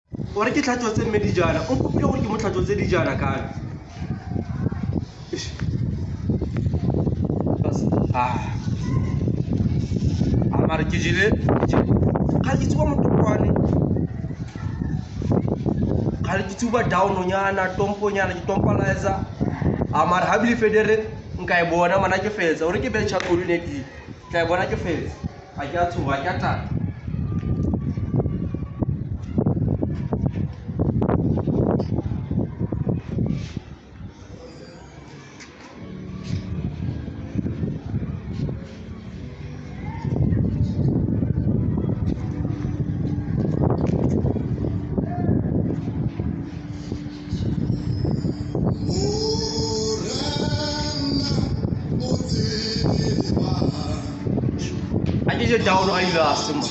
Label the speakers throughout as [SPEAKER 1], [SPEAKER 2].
[SPEAKER 1] ore ke tlhatsotse mme dijana o nkopile gore ke mo tlhatsotse dijana kae mare ke jile ga ke tsuba motopwane ga ke tsuba downonyana tomponyana ke tompalizer mare ha bile federe nka e bona mana ke fetsa ore ke betšha koloneki tla e bona ke fetsa ga ke a tshoga ke a tata I get down on the last one.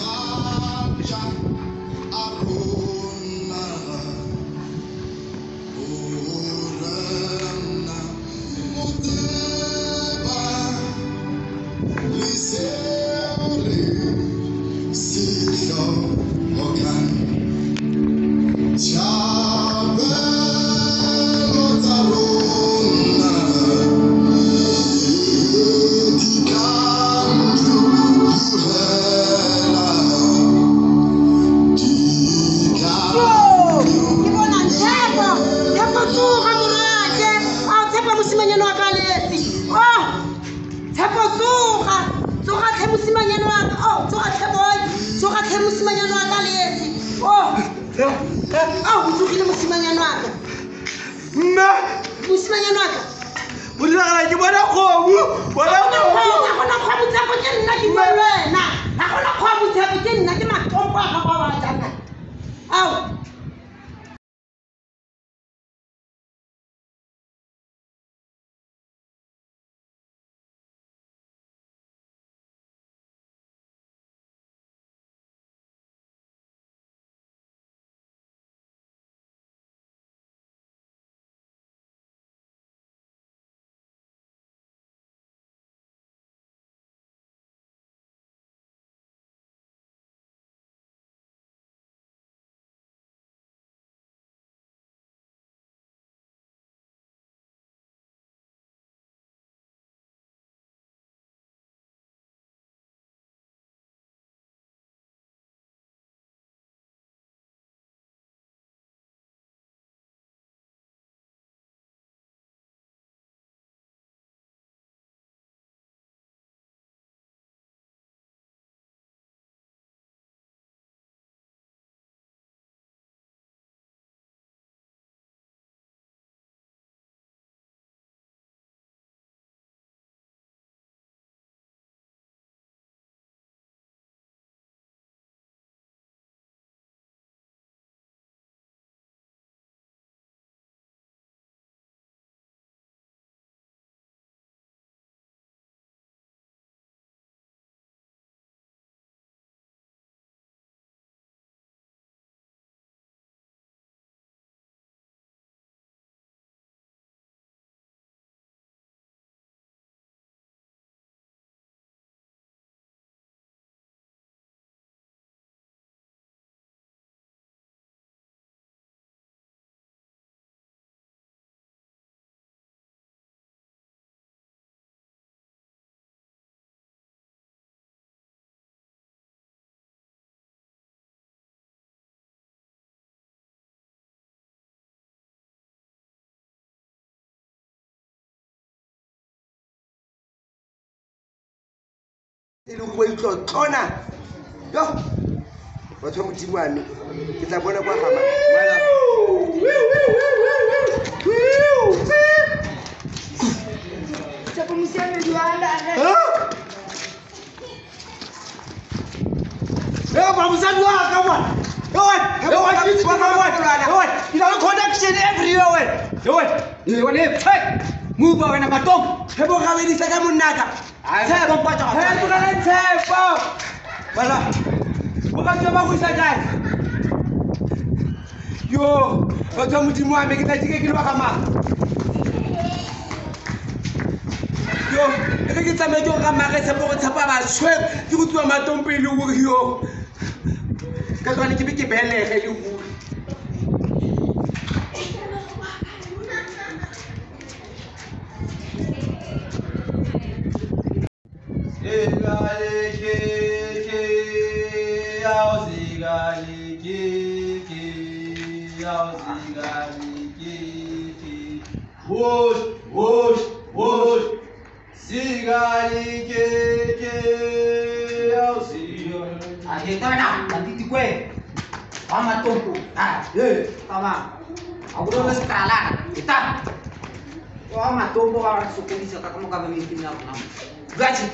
[SPEAKER 2] Il go itlo tlona yo batho modimo wa me ke tla bona kwa gama mala
[SPEAKER 3] tsa komisiane diwala
[SPEAKER 1] ba musadi wa ka bwana you know connection everywhere you want to check move on na matong
[SPEAKER 2] hebo ga wedisa ka monnaka
[SPEAKER 1] tsebo mpatsa
[SPEAKER 2] hebo ga tsebo
[SPEAKER 1] bala ba ka ba go isa kae yo batho modimo wa me ke tla ke le ba ga ma yo ke tsamaye ke ga mare tshepo go tshepa ba tshwe ke go tswa matong pele o yo ka tswane ke be ke belege le go Wosh, wosh, wosh. Sigali ke ausiga.
[SPEAKER 4] Aje tana, nanti kue. Ama tunggu. Tama. Aku dah mesti kalah. Kita. Ama tunggu orang suku di sana kamu kami mimpin aku nama. Gaji.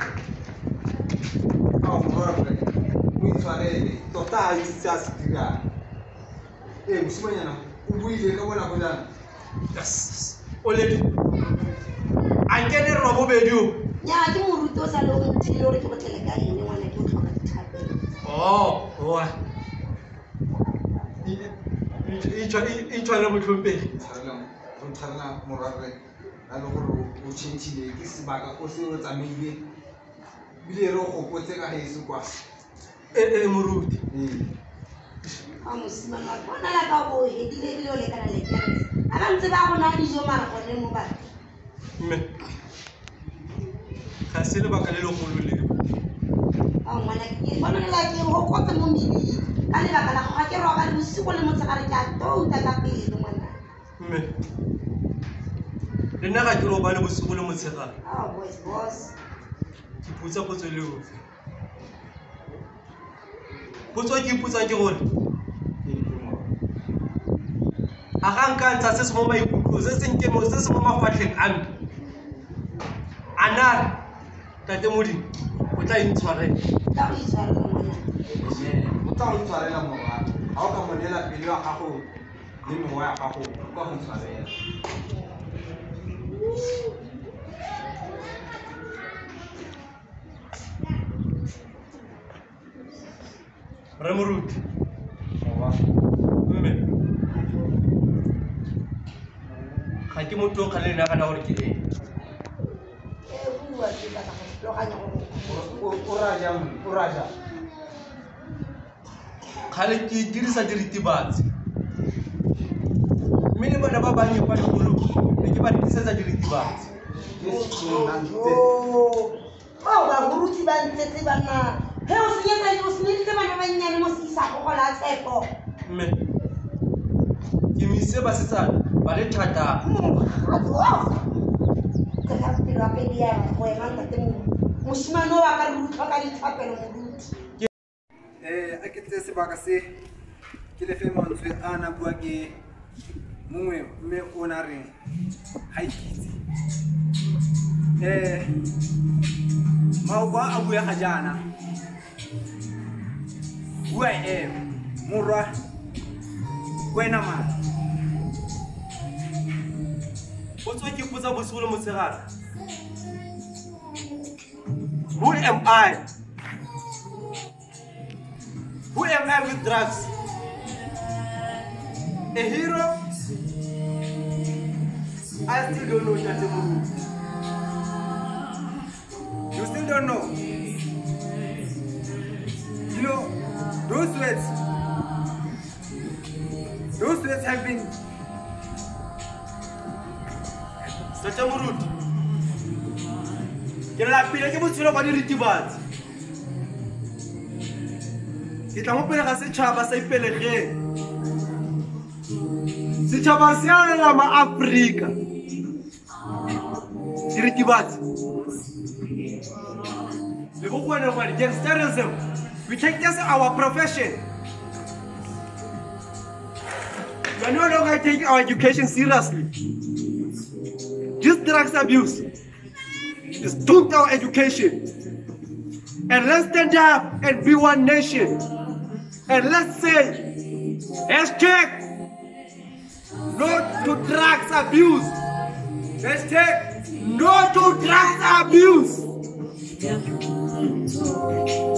[SPEAKER 5] Oh, morre. Muito farei. Total isso já se diga. Musimanya na. Ubuile kama na kujana.
[SPEAKER 1] Yes. Oledi. Ankene robo bedio.
[SPEAKER 3] Ya, ke moruto sa lo ntilo re ke botlele ka ene ngwana ke utlwa ka dithape.
[SPEAKER 1] Oh, wa. Ichwa le motlhompedi.
[SPEAKER 5] Tsarela morare. A le gore o tshentshile ke sebaka o se o tsamaile. Bile re go potse ka heso kwa.
[SPEAKER 1] Moruti.
[SPEAKER 3] Mosimane wa bona la ka bo hedile le le kana le kerese. Ana ntse ba gona dijo mara go le mo ba.
[SPEAKER 1] Mme. Ga se le baka le legolo le.
[SPEAKER 3] Ngwana ke bona la ke go kgotsa mo mmidi. Ka le baka la go ga ke roga le bosigo le motsagare ka touta ka pele ngwana.
[SPEAKER 1] Mme. Le nna ga ke roba le bosigo le motsagare.
[SPEAKER 3] Boss.
[SPEAKER 1] Ke putsa potso le o. Potso ke iputsa ke gore a ga nka ntsha se se mo maikutlo se se mo mafatlheng a me a na tate modimo o tla intshwarela
[SPEAKER 3] Ka go itshwarela ngwana.
[SPEAKER 5] O tla o tshwarela morare. Ha o ka monela pele wa gago le mewa ya gago o ka go tshwarela.
[SPEAKER 1] re moruti mme ga ke motho o kgale nna kana gore ke eng
[SPEAKER 3] Bua ke batla go tloganya gore
[SPEAKER 5] O raja.
[SPEAKER 1] kgale ke dirisa diritibatsi mme le bana ba bannye kwa dikolong ne ke ba dirisetsa diritibatsi
[SPEAKER 3] ba boruti ba ntsetse bana he o senyeditse bana ba nnyane mo seisago go la tshepo
[SPEAKER 1] mme ke mise basetsana ba le thataro
[SPEAKER 3] ka pelo a pedi ya go ema ntate mosimane o wa ka re utlwa ka dithapelo moruti
[SPEAKER 5] A ke tse sebaka se ke lefe mantswe a na bua ke mongwe mme o na re ha ikitse. Maoba a bua ga jana. Bua morwa wena man.
[SPEAKER 1] Potso ke ipotsa bosigo le motshegare who am I? Who am I with drugs? A hero? I still don't know, Tate Moruti.
[SPEAKER 5] You still don't know. You know, those words have been
[SPEAKER 1] Tate Moruti. Ke lapile ke botshelo ba diritibatsi. Ke tla mo pele ga setšhaba sa ipelegeng. Setšhaba se a lela ma-Afrika. Diritibatsi. Le go kwena gore gangsterism, we take this as our profession. We are no longer taking our education seriously. This drugs abuse is doomed our education. And let's stand up and be one nation. And let's say, hashtag no to drugs abuse. Hashtag no to drugs abuse.